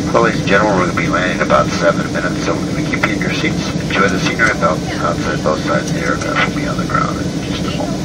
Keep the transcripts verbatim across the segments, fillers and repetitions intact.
Well, ladies and gentlemen, we're going to be landing in about seven minutes, so we're going to keep you in your seats. Enjoy the scenery about outside both sides of the aircraft. We'll be on the ground in just a moment.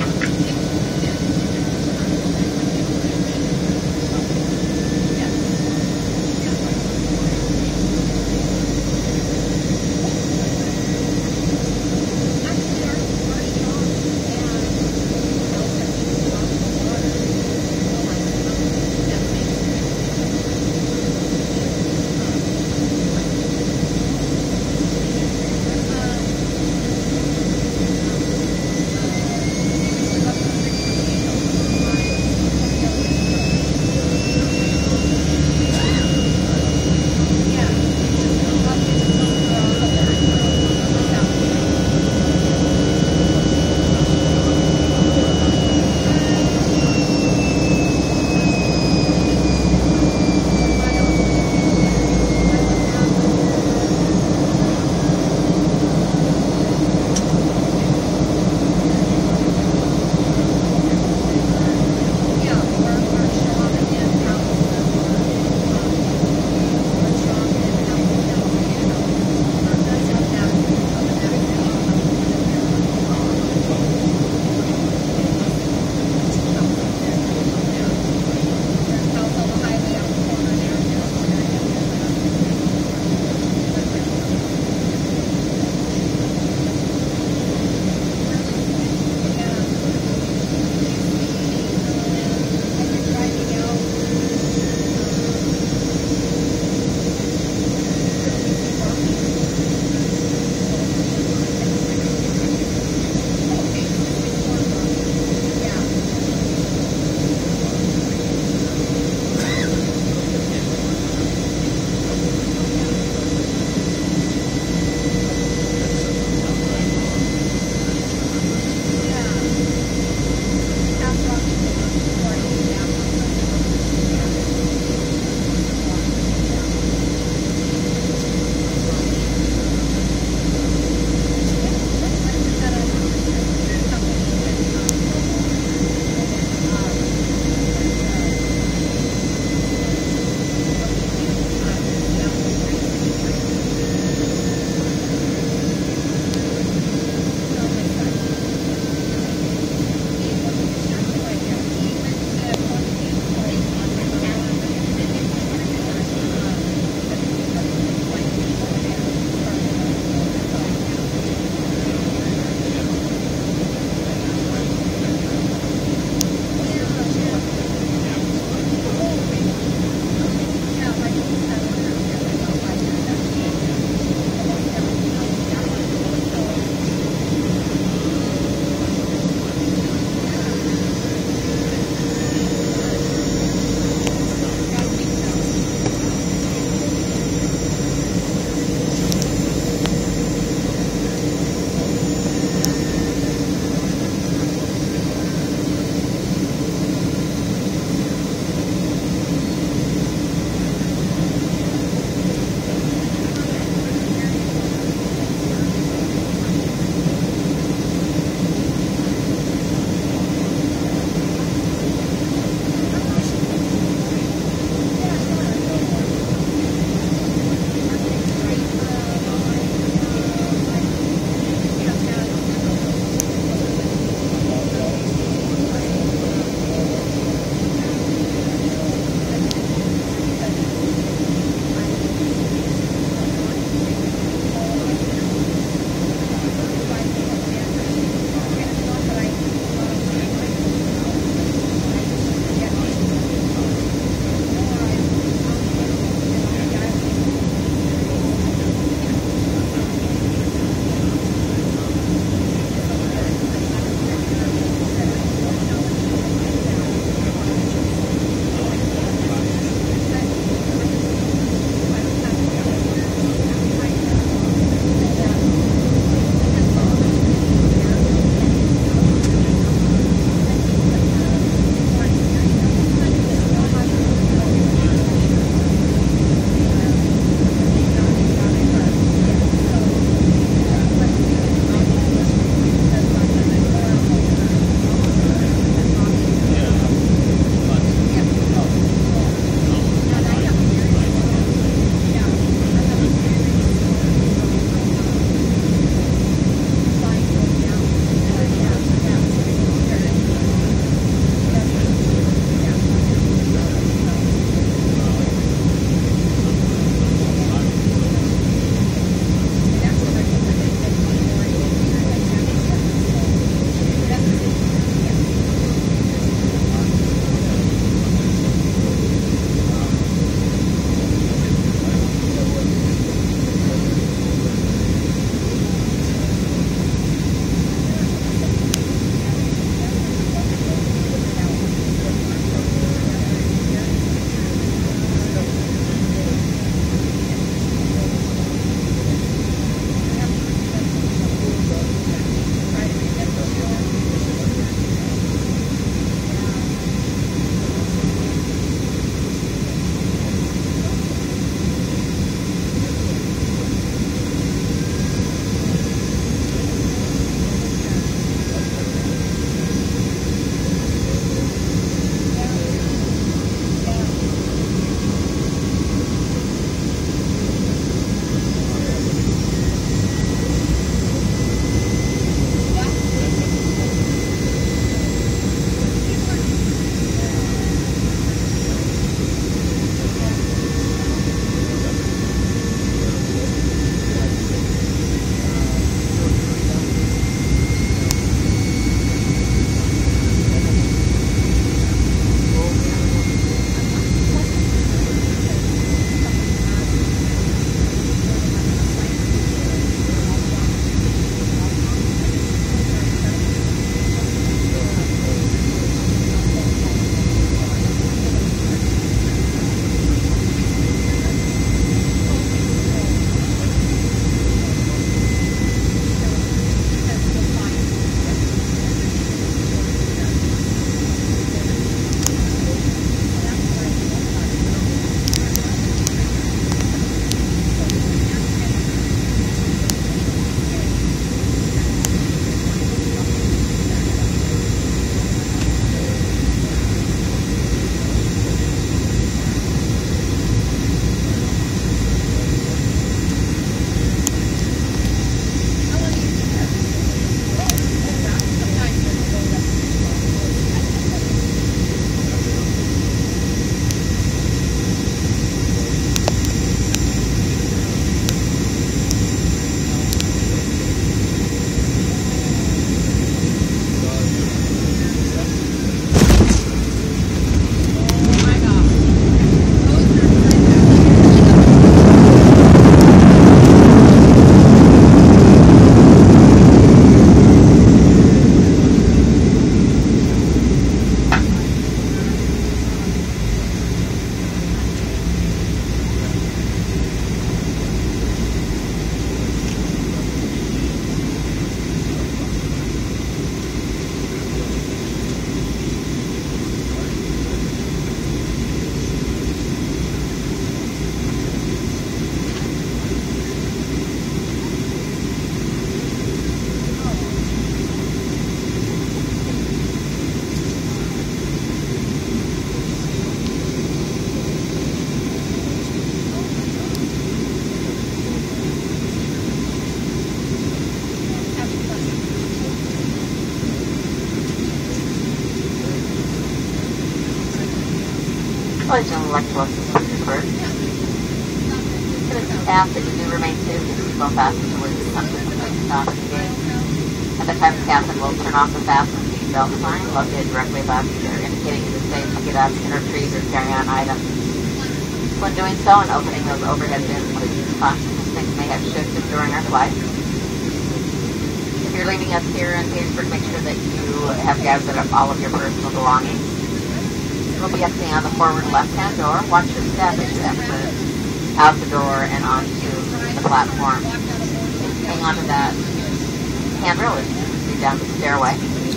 Installation of electrical systems first. Going to ask that you do remain seated with your seatbelt fastened to where you come to the complete stop at the gate. At the time, the captain will turn off the fasten seatbelt sign located directly above you there, indicating it is safe to get up and retrieve or carry on items. When doing so and opening those overhead bins, please use caution as things may have shifted during our flight. If you're leaving us here in Petersburg, make sure that you have gathered up all of your personal belongings. We'll be exiting on the forward left-hand door. Watch your step as you exit out the door and onto the platform. Hang on to that handrail as you proceed down the stairway.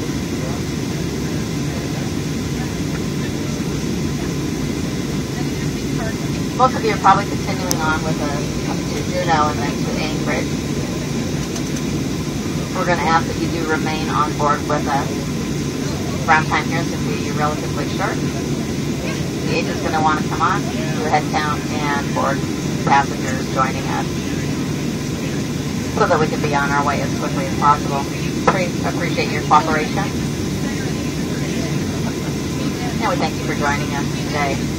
Most of you are probably continuing on with a, up to Juneau and then to Anchorage. We're going to ask that you do remain on board with us. Ground time here is going to be relatively short. The agent's going to want to come on, do a head count, and board passengers joining us so that we can be on our way as quickly as possible. Pre- appreciate your cooperation. And we thank you for joining us today.